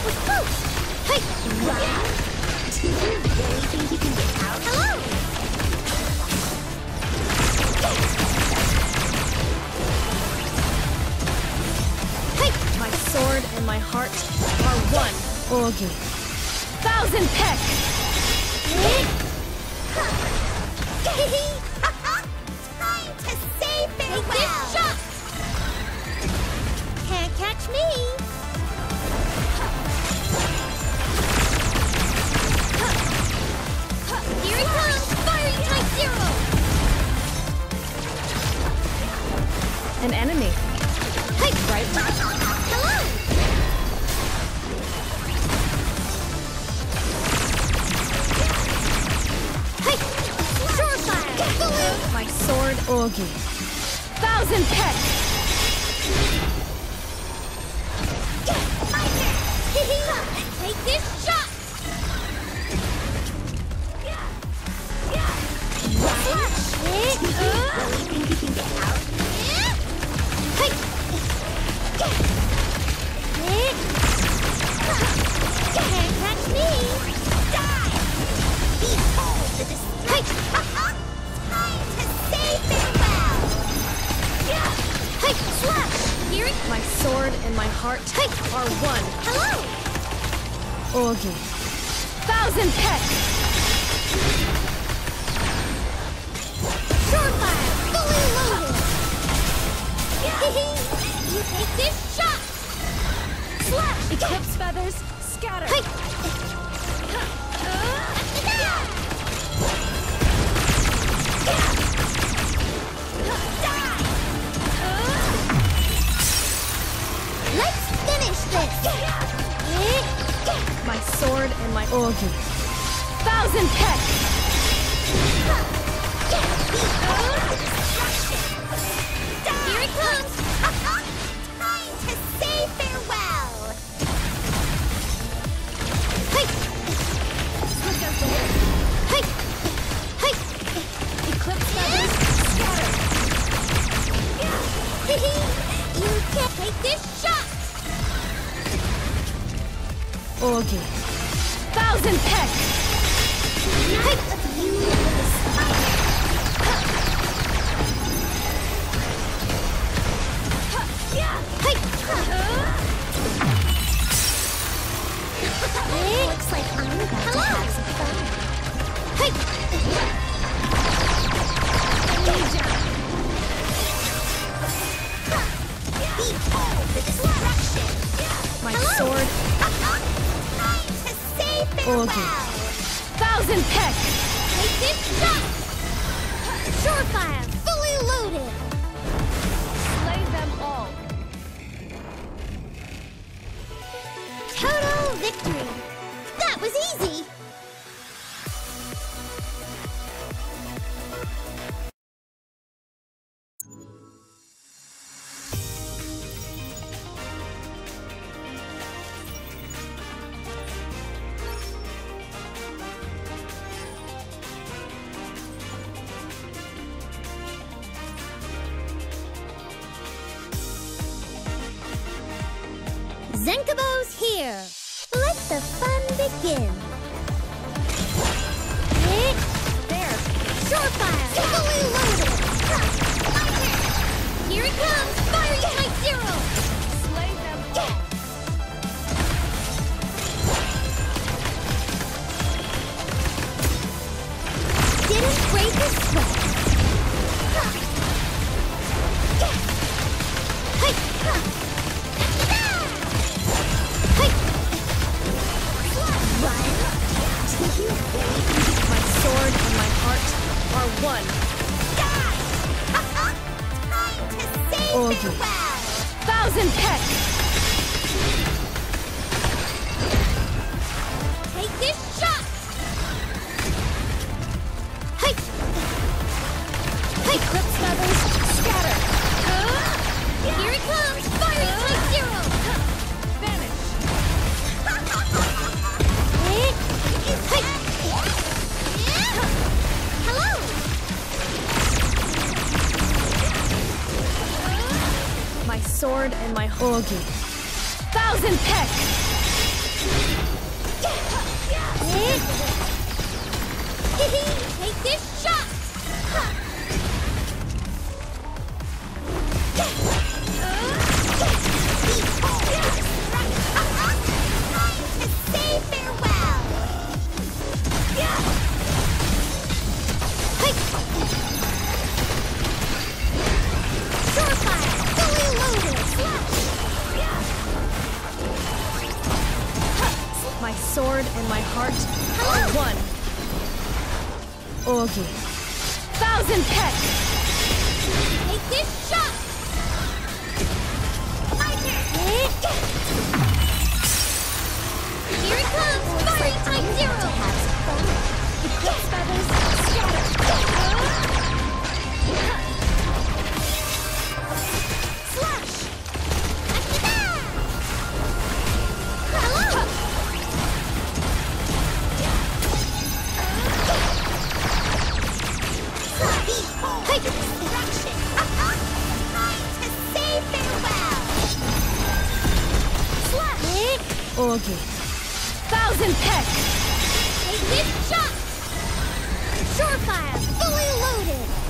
was close! Hey! Wow! Do you really think you can get out? Hello! Hey! My sword and my heart are one. Orgi. Thousand Peck! Time to say farewell! Take this shot! Can't catch me! Here it comes! Fiery Type Zero! An enemy. Hey! Right? Hello! Hey! Surefire! My sword, Orgi. Thousand Peck! Take this shot! Flash! Really think you can get out? Hey! Can't catch me! Die! Behold the destruction! Time to say farewell! Hey! Slash! Hear it? My sword and my heart are one. Hello! Orgi. Thousand Peck! Surefire! Fully loaded! You take this shot! Slash! Eclipse feathers, scatter! Hey! Let's finish this! My sword and my Orgi. Thousand Peck! Here it comes! Time to say farewell! Hey! Hey! Hey! Eclipse feathers, scatter! You can't take this shot! Orgi. Thousand Peck! None of you will aspire! Hey! Looks like I'm about to have some fun. Hey! Behold the destruction! My Hello? sword, Time to say farewell! Orgi. Thousand Peck! Take this shot! Surefire! Fully loaded! Slay them all. Total victory! That was easy! Zenkabo's here! Let the fun begin! There. Surefire! Fully loaded! Here it comes! Fiery Type Zero! Slay them all. Didn't break a sweat! Hey! Hey! Run! Do you really think My sword and my heart are one. die? Time to say Orgi. farewell! Thousand Peck! Take this shot! Hey! Hey! Eclipse feathers, scatter! Here it comes! Fiery Type Zero! Vanish! Hey! Hello! My sword and my Orgi. Thousand Peck! My sword and my heart are one. Ogi. Thousand Peck! Take this shot! My turn! Here it comes! Fighting Type Zero! To have some fun. Eclipse feathers, scatter! Slash! Akita! Hello! Hey! Distraction! Time to say farewell! Slash! Ogi. Thousand Peck! Take this shot! Surefire, fully loaded!